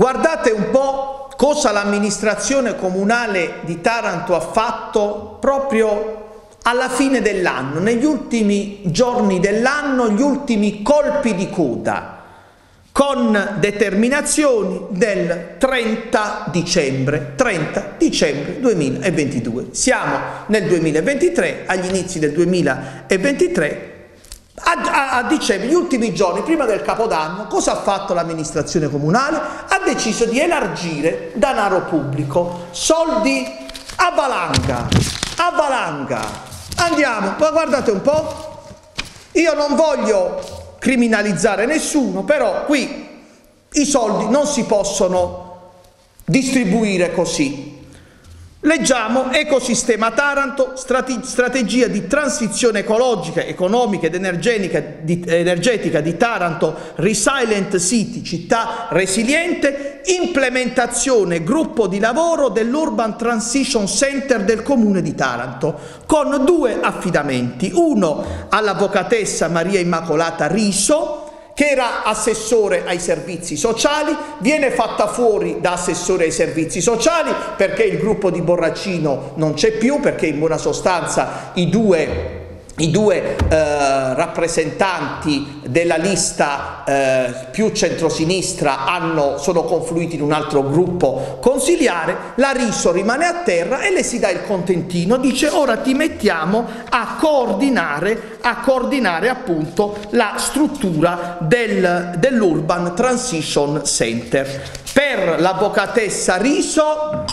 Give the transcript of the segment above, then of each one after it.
Guardate un po' cosa l'amministrazione comunale di Taranto ha fatto proprio alla fine dell'anno, negli ultimi giorni dell'anno, gli ultimi colpi di coda, con determinazioni del 30 dicembre 2022. Siamo nel 2023, agli inizi del 2023, a dicembre, gli ultimi giorni prima del Capodanno, cosa ha fatto l'amministrazione comunale? Ha deciso di elargire denaro pubblico, soldi a valanga. Andiamo, ma guardate un po', io non voglio criminalizzare nessuno, però qui i soldi non si possono distribuire così. Leggiamo: ecosistema Taranto, strategia di transizione ecologica, economica ed energetica di Taranto, Resilient City, città resiliente, implementazione gruppo di lavoro dell'Urban Transition Center del Comune di Taranto, con 2 affidamenti, uno all'avvocatessa Maria Immacolata Riso, che era assessore ai servizi sociali, viene fatta fuori da assessore ai servizi sociali perché il gruppo di Borracino non c'è più, perché in buona sostanza i due rappresentanti della lista più centrosinistra sono confluiti in un altro gruppo consiliare. La Riso rimane a terra e le si dà il contentino, dice: ora ti mettiamo a coordinare appunto la struttura dell'Urban Transition Center. Per l'avvocatessa Riso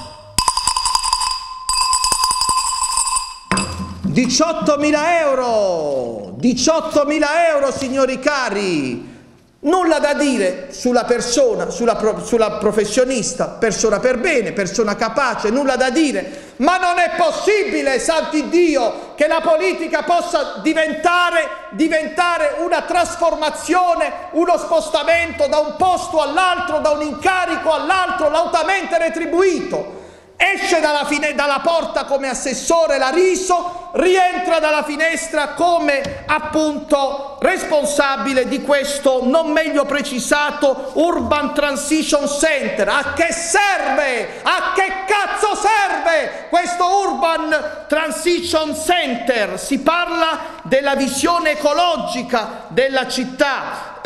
18.000 euro, 18.000 euro, signori cari. Nulla da dire sulla persona, sulla professionista, persona per bene, persona capace, nulla da dire, ma non è possibile, santi Dio, che la politica possa diventare una trasformazione, uno spostamento da un posto all'altro, da un incarico all'altro, lautamente retribuito. Esce dalla porta come assessore la Riso, rientra dalla finestra come appunto responsabile di questo non meglio precisato Urban Transition Center. A che serve? A che cazzo serve questo Urban Transition Center? Si parla della visione ecologica della città.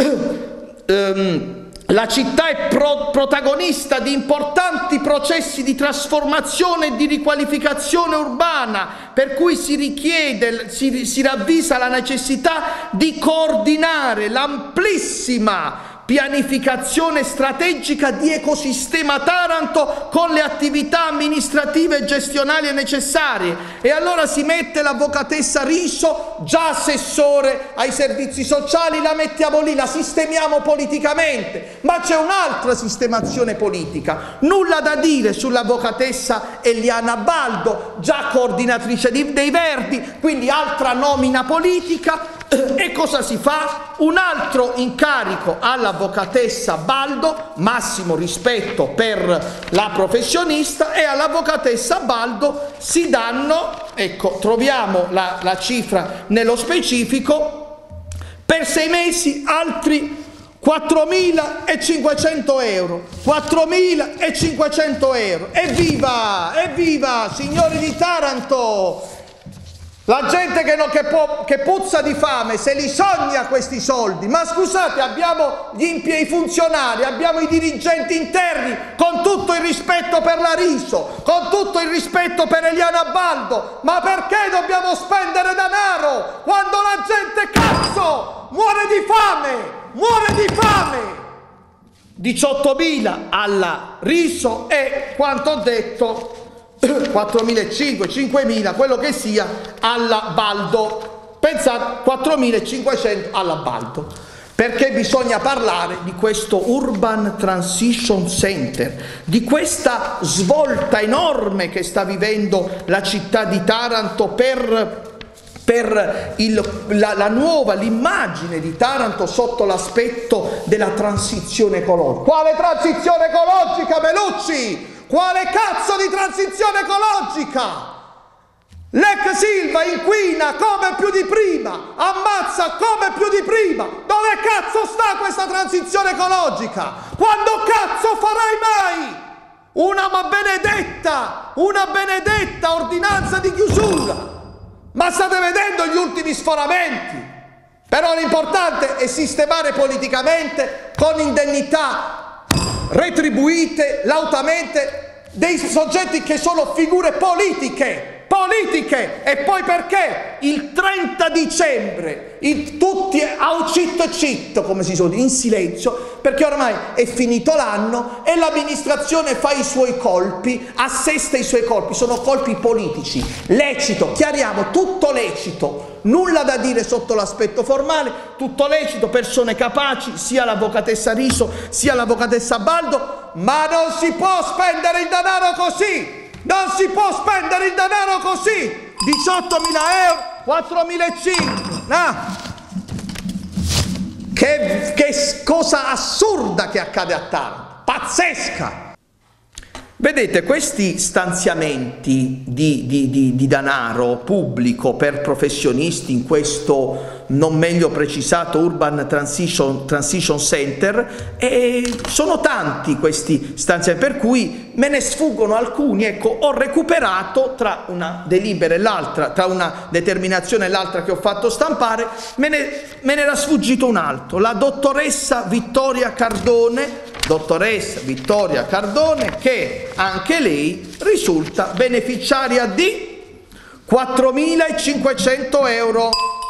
La città è protagonista di importanti processi di trasformazione e di riqualificazione urbana, per cui si ravvisa la necessità di coordinare l'amplissima pianificazione strategica di ecosistema Taranto con le attività amministrative e gestionali necessarie. E allora si mette l'avvocatessa Riso, già assessore ai servizi sociali, la mettiamo lì, la sistemiamo politicamente, ma c'è un'altra sistemazione politica. Nulla da dire sull'avvocatessa Eliana Baldo, già coordinatrice dei Verdi, quindi altra nomina politica. E cosa si fa? Un altro incarico all'avvocatessa Baldo, massimo rispetto per la professionista, e all'avvocatessa Baldo si danno, ecco, troviamo la cifra nello specifico, per 6 mesi altri 4.500 euro. 4.500 euro. Evviva! Evviva, signori di Taranto! La gente che puzza di fame se li sogna questi soldi. Ma scusate, abbiamo i funzionari, abbiamo i dirigenti interni, con tutto il rispetto per la Riso, con tutto il rispetto per Eliana Baldo, ma perché dobbiamo spendere denaro quando la gente, cazzo, muore di fame? Muore di fame! 18.000 alla Riso e, quanto ho detto, 4.500, 5.000, quello che sia, alla Baldo. Pensate, 4.500 alla Baldo, perché bisogna parlare di questo Urban Transition Center, di questa svolta enorme che sta vivendo la città di Taranto per l'immagine di Taranto sotto l'aspetto della transizione ecologica. Quale transizione ecologica, Bellucci? Quale cazzo di transizione ecologica? L'ex Ilva inquina come più di prima, ammazza come più di prima. Dove cazzo sta questa transizione ecologica? Quando cazzo farai mai una benedetta ordinanza di chiusura? Ma state vedendo gli ultimi sforamenti? Però l'importante è sistemare politicamente con indennità retribuite lautamente dei soggetti che sono figure politiche. E poi perché il 30 dicembre tutti a citto, come si suol dire, in silenzio, perché ormai è finito l'anno e l'amministrazione fa i suoi colpi, assesta i suoi colpi, sono colpi politici, lecito, chiariamo, tutto lecito, nulla da dire sotto l'aspetto formale, tutto lecito, persone capaci, sia l'avvocatessa Riso sia l'avvocatessa Baldo, ma non si può spendere il denaro così! Non si può spendere il denaro così! 18.000 euro, 4.500! Che cosa assurda che accade a Taranto! Pazzesca! Vedete, questi stanziamenti di denaro pubblico per professionisti in questo non meglio precisato Urban Transition Center, sono tanti questi stanziamenti, per cui me ne sfuggono alcuni. Ecco, ho recuperato tra una delibera e l'altra, tra una determinazione e l'altra che ho fatto stampare, me ne era sfuggito un altro, la dottoressa Vittoria Cardone, che anche lei risulta beneficiaria di 4.500 euro.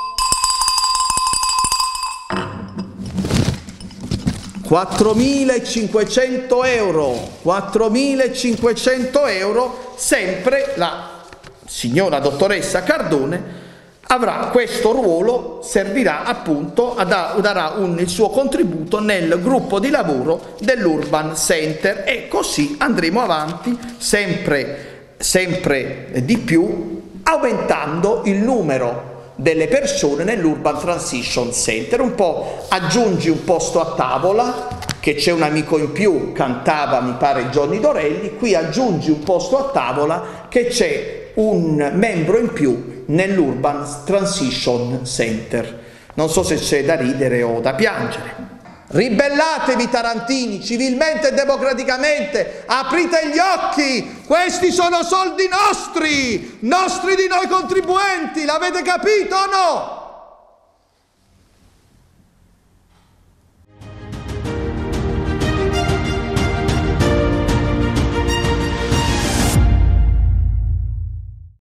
4.500 euro, sempre la signora dottoressa Cardone avrà questo ruolo, servirà appunto, darà il suo contributo nel gruppo di lavoro dell'Urban Center e così andremo avanti sempre di più, aumentando il numero delle persone nell'Urban Transition Center. Un po' aggiungi un posto a tavola, che c'è un amico in più, cantava mi pare Johnny Dorelli, qui aggiungi un posto a tavola che c'è un membro in più nell'Urban Transition Center. Non so se c'è da ridere o da piangere. Ribellatevi tarantini, civilmente e democraticamente, aprite gli occhi, questi sono soldi nostri di noi contribuenti, l'avete capito o no?